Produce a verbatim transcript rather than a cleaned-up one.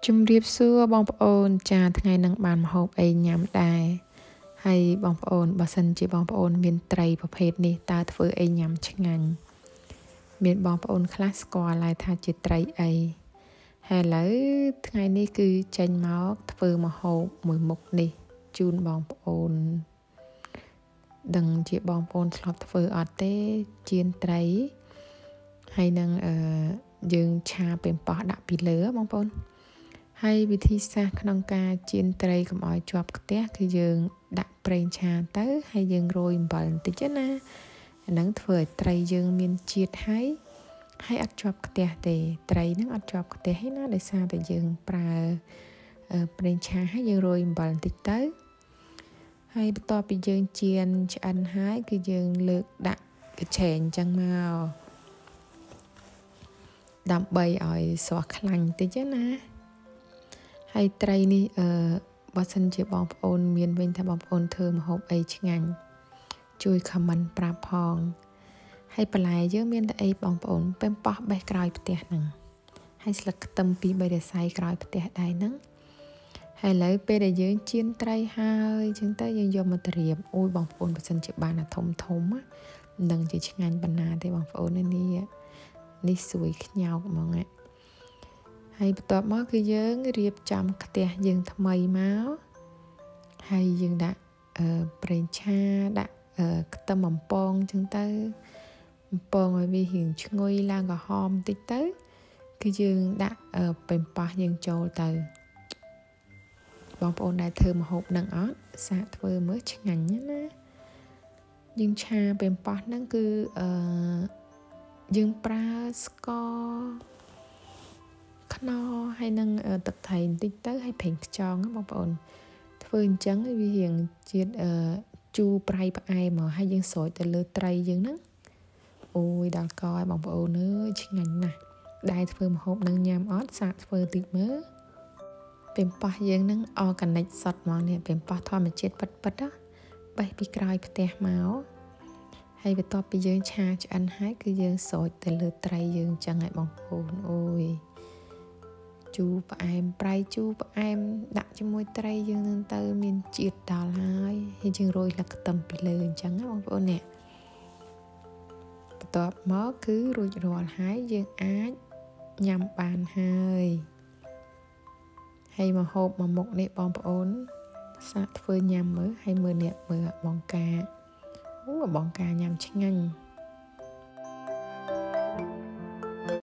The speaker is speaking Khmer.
Chum riệp xưa bong ôn chaថ្ងៃនឹងបានម្ហូបអីញ៉ាំដែរហើយបងប្អូនបើសិនជាបងប្អូនមានត្រីប្រភេទនេះតើធ្វើអីញ៉ាំឆ្ងាញ់មានបងប្អូនខ្លះស្គាល់ហើយថាជាត្រីអីហើយឥឡូវថ្ងៃនេះគឺចេញមកធ្វើម្ហូបមួយមុខនេះជូនបងប្អូនដឹងជាបងប្អូនធ្លាប់ធ្វើអត់ទេចៀនត្រីហើយនឹងអឺយើងឆាប៉េងប៉ោះដាក់ពីលើបងប្អូនហើយវិធីសាស្ត្រក្នុងការចៀនត្រីកុំឲ្យជាប់ខ្ទះគឺយើងដាក់ប្រេងឆាទៅហើយយើងរោយអំបិលបន្តិចណាអាហ្នឹងធ្វើឲ្យត្រីយើងមានជាតិហើយហើយអត់ជាប់ខ្ទះទេត្រីហ្នឹងអត់ជាប់ខ្ទះទេណាដោយសារតែយើងប្រើប្រេងឆាហើយយើងរោយអំបិលបន្តិចទៅហើយបន្ទាប់ពីយើងចៀនឆ្អិនហើយគឺយើងលើកដាក់កញ្ឆេងអញ្ចឹងមកដើម្បីឲ្យស្រស់ខ្លាញ់បន្តិចណាហើយត្រីនេះអឺបើសិនជាបងប្អូនមានវិញថាបងប្អូនធ្វើម្ហូបអីឆ្ងាញ់ជួយ comment ប្រាប់ផងហើយបន្លែយើងមានតែអីបងប្អូនប៉េងប៉ោះបេះក្រោយផ្ទះហ្នឹងហើយស្លឹកខ្ទឹមពីរបីរសៃក្រោយផ្ទះដែរហ្នឹងហើយឥឡូវពេលដែលយើងចៀនត្រីហើយអញ្ចឹងទៅយើងយកមកត្រៀមអូយបងប្អូនបើសិនជាបានអាធំធំមិនដឹងជាឆ្ងាញ់ប៉ុណ្ណាទេបងប្អូននេះនេះស្រួយខ្ញោកហ្មងណាហើយបន្ទាប់មកគឺយើងរៀបចំខ្ទះយើងថ្មីមកហើយយើងដាក់អឺប្រេងឆាដាក់អឺខ្ទឹមបំពងអញ្ចឹងទៅបំពងឲ្យវារៀងឈ្ងុយឡើងក្រហមបន្តិចទៅគឺយើងដាក់អឺប៉េងប៉ោះយើងចូលទៅបងប្អូនដែលធ្វើម្ហូបនឹងអត់សាកធ្វើមើលឆ្ងាញ់ណាយើងឆាប៉េងប៉ោះហ្នឹងគឺអឺយើងប្រើស្ករខ្នុរហើយនឹងទឹកត្រីបន្តិចទៅហើយប្រេងខ្យងបងប្អូនធ្វើអញ្ចឹងវារៀងជាតិអឺជូរប្រៃផ្អែមមកហើយយើងស្រោចទៅលើត្រីយើងហ្នឹងអូយដល់កឲ្យបងប្អូនអើយឆ្ងាញ់ណាស់ដែរធ្វើម្ហូបនឹងញ៉ាំអត់សាកធ្វើតិចមើលប៉េងប៉ោះយើងហ្នឹងអร์แกនិកសុទ្ធហ្មងនេះប៉េងប៉ោះធម្មជាតិពិតពិតណាបេះពីក្រោយផ្ទះមកហើយបន្ទាប់ពីយើងឆាឆ្អិនហើយគឺយើងស្រោចទៅលើត្រីយើងអញ្ចឹងឲ្យបងប្អូនអូយជូរផ្អែមប្រៃជូរផ្អែមដាក់ជាមួយត្រីយើងនឹងទៅមានជាតិដល់ហើយហើយយើងរោយលក្ខខ្ទឹមពីលើអញ្ចឹងណាបងប្អូននេះបន្ទាប់មកគឺរួចរាល់ហើយយើងអាចញ៉ាំបានហើយហើយមកហូបមកមុខនេះបងប្អូនសាកធ្វើញ៉ាំមើលហើយមើលអ្នកមើលបងកាអូបងកាញ៉ាំឆ្ងាញ់